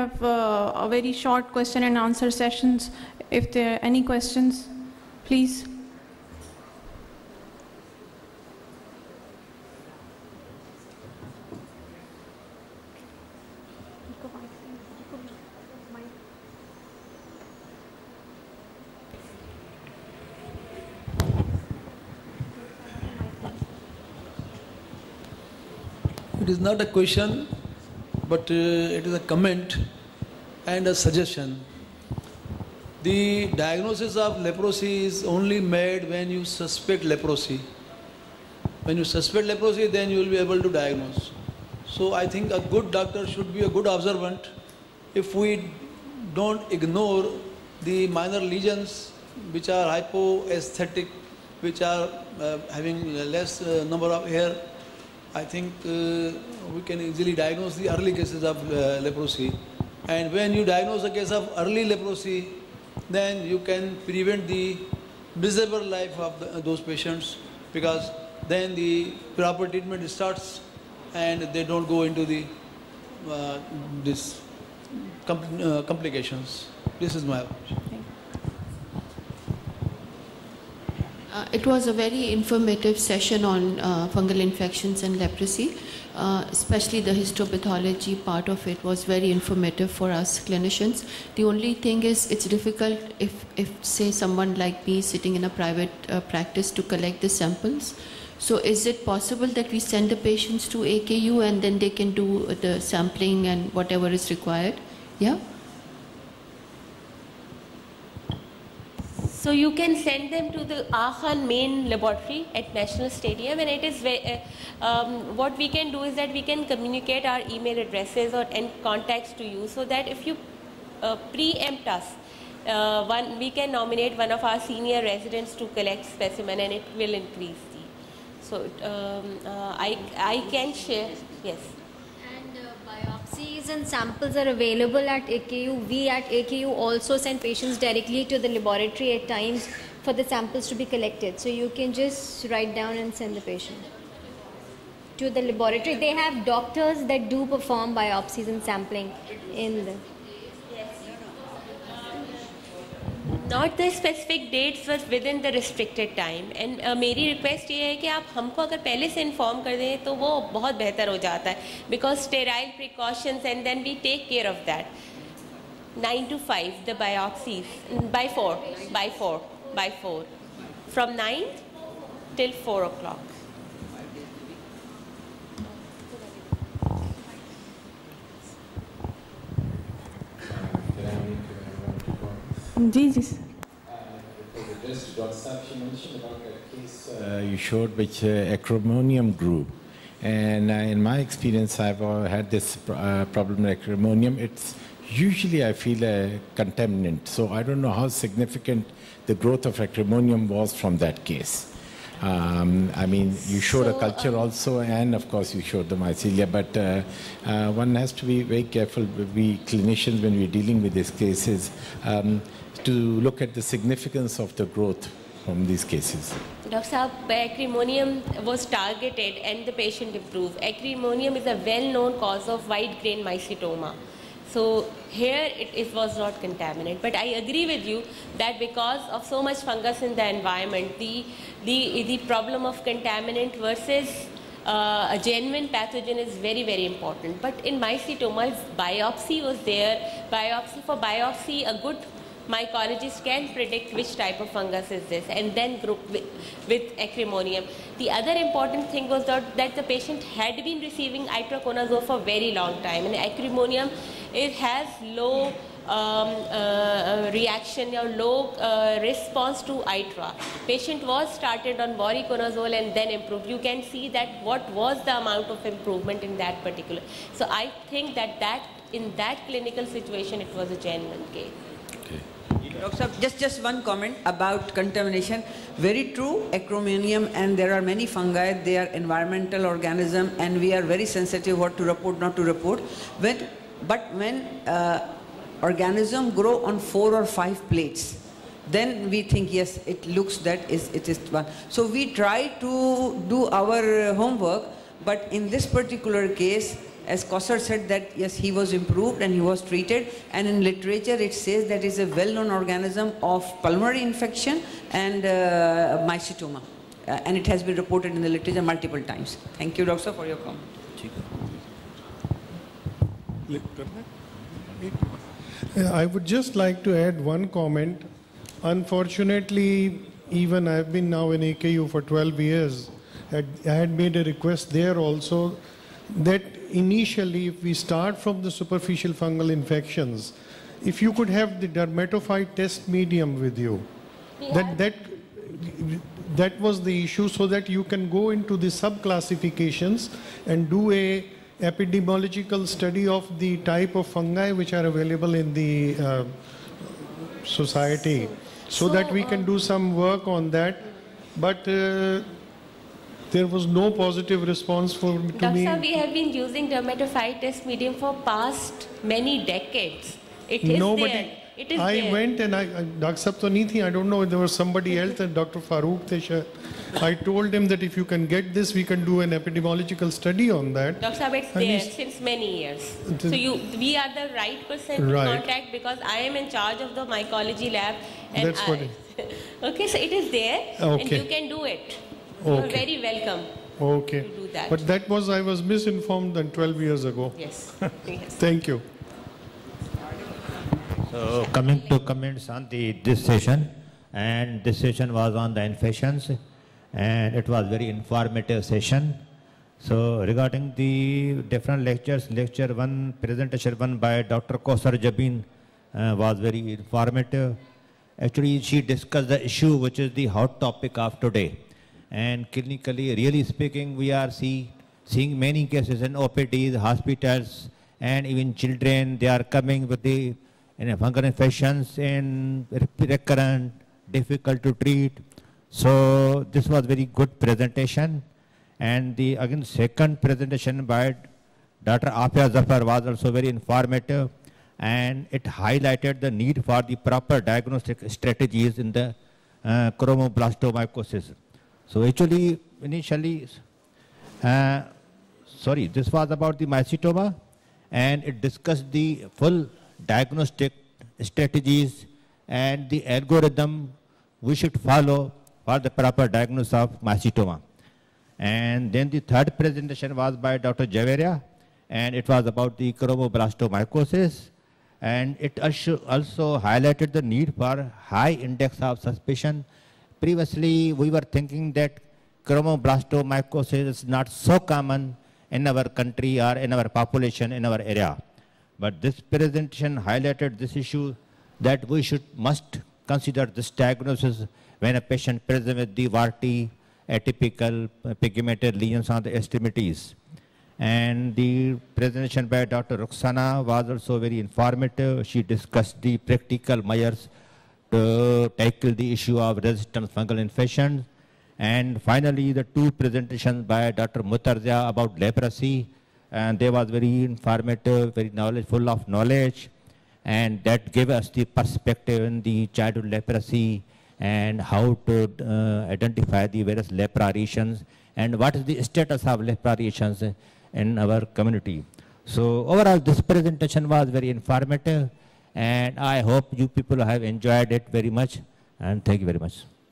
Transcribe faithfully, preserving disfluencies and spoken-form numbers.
have uh, a very short question and answer sessions. If there are any questions, please. It is not a question, but uh, it is a comment and a suggestion. The diagnosis of leprosy is only made when you suspect leprosy. When you suspect leprosy, then you will be able to diagnose. So I think a good doctor should be a good observant. If we don't ignore the minor lesions which are hypoaesthetic, which are uh, having less uh, number of hair, I think uh, we can easily diagnose the early cases of uh, leprosy. And when you diagnose a case of early leprosy, then you can prevent the miserable life of the, uh, those patients, because then the proper treatment starts and they don't go into the uh, this compl uh, complications. This is my opinion. Uh, it was a very informative session on uh, fungal infections and leprosy. Uh, especially the histopathology part of it was very informative for us clinicians. The only thing is it's difficult if, if say someone like me sitting in a private uh, practice to collect the samples. So is it possible that we send the patients to A K U and then they can do the sampling and whatever is required? Yeah? So you can send them to the Aachen main laboratory at National Stadium, and it is uh, um, what we can do is that we can communicate our email addresses or and contacts to you, so that if you uh, preempt us, uh, one we can nominate one of our senior residents to collect specimen, and it will increase the. So um, uh, I I can share, yes. Biopsies and samples are available at A K U. We at A K U also send patients directly to the laboratory at times for the samples to be collected. So you can just write down and send the patient to the laboratory. They have doctors that do perform biopsies and sampling in the... Not the specific dates, but within the restricted time. And uh, मेरी request ये है कि आप हमको अगर पहले से inform कर दें तो वो बहुत बेहतर हो जाता है, because sterile precautions, and then we take care of that. Nine to five, the biopsies by four, by four, by four, from nine till four o'clock. जी जी sir. Just Doctor Saab, you mentioned about that case uh, you showed which uh, acromonium grew, and uh, in my experience I've uh, had this uh, problem with acromonium. It's usually I feel a contaminant, so I don't know how significant the growth of acromonium was from that case. Um, I mean, you showed so, a culture um, also, and of course you showed the mycelia, but uh, uh, one has to be very careful, we clinicians, when we're dealing with these cases, um, to look at the significance of the growth from these cases. Doctor Saab, acremonium was targeted and the patient improved. Acremonium is a well-known cause of white grain mycetoma. So here it, it was not contaminated. But I agree with you that because of so much fungus in the environment, the, the, the problem of contaminant versus uh, a genuine pathogen is very, very important. But in mycetoma, biopsy was there. Biopsy, for biopsy, a good mycologist can predict which type of fungus is this, and then group with, with acremonium. The other important thing was that, that the patient had been receiving itraconazole for a very long time, and acremonium, it has low um, uh, reaction or low uh, response to itra. Patient was started on voriconazole and then improved. You can see that what was the amount of improvement in that particular. So I think that, that in that clinical situation it was a genuine case. Doctor, just, just one comment about contamination. Very true, acromonium, and there are many fungi, they are environmental organism, and we are very sensitive what to report, not to report. When, but when uh, organism grow on four or five plates, then we think, yes, it looks that is, it is one. So we try to do our homework, but in this particular case, as Kausar said that yes, he was improved and he was treated, and in literature it says that it's a well-known organism of pulmonary infection and uh, mycetoma. Uh, and it has been reported in the literature multiple times. Thank you, Doctor, for your comment. I would just like to add one comment. Unfortunately, even I've been now in A K U for twelve years. I had made a request there also that initially, if we start from the superficial fungal infections, if you could have the dermatophyte test medium with you, that that that was the issue, so that you can go into the sub-classifications and do a epidemiological study of the type of fungi which are available in the uh, society, so, so that we can do some work on that. But uh, there was no positive response for to Doctor, me. we have been using dermatophyte test medium for past many decades. It is Nobody, there. It is I there. went and I, I Doctor Sahab to nahi thi, I don't know, there was somebody else, and Doctor Farooq the. I told him that if you can get this, we can do an epidemiological study on that. Doctor Sahab, it's And there he's- since many years. So you, we are the right person to Right. contact, because I am in charge of the mycology lab. And That's I, what okay, so it is there, and Okay. you can do it. You are Okay. very welcome. Okay. To do that. But that was, I was misinformed than twelve years ago. Yes. Yes. Thank you. So coming to comments on the this session, and this session was on the infections, and it was very informative session. So regarding the different lectures, lecture one, presentation one by Doctor Kausar Jabin uh, was very informative. Actually, she discussed the issue which is the hot topic of today. And clinically, really speaking, we are see, seeing many cases in O P Ds, hospitals, and even children. They are coming with the you know, fungal infections and recurrent, difficult to treat. So this was very good presentation. And the again second presentation by Doctor Afia Zafar was also very informative, and it highlighted the need for the proper diagnostic strategies in the uh, chromoblastomycosis. So actually, initially, uh, sorry, this was about the mycetoma, and it discussed the full diagnostic strategies and the algorithm we should follow for the proper diagnosis of mycetoma. And then the third presentation was by Doctor Javeria, and it was about the chromoblastomycosis, and it also also highlighted the need for high index of suspicion. Previously, we were thinking that chromoblastomycosis is not so common in our country or in our population, in our area. But this presentation highlighted this issue, that we should must consider this diagnosis when a patient presents with the warty, atypical uh, pigmented lesions on the extremities. And the presentation by Doctor Ruxana was also very informative. She discussed the practical measures to tackle the issue of resistant fungal infections. And finally, the two presentations by Doctor Mutarzia about leprosy, and they was very informative, very knowledge, full of knowledge, and that gave us the perspective in the childhood leprosy and how to uh, identify the various lepra regions and what is the status of lepra regions in our community. So overall, this presentation was very informative, and I hope you people have enjoyed it very much, and thank you very much.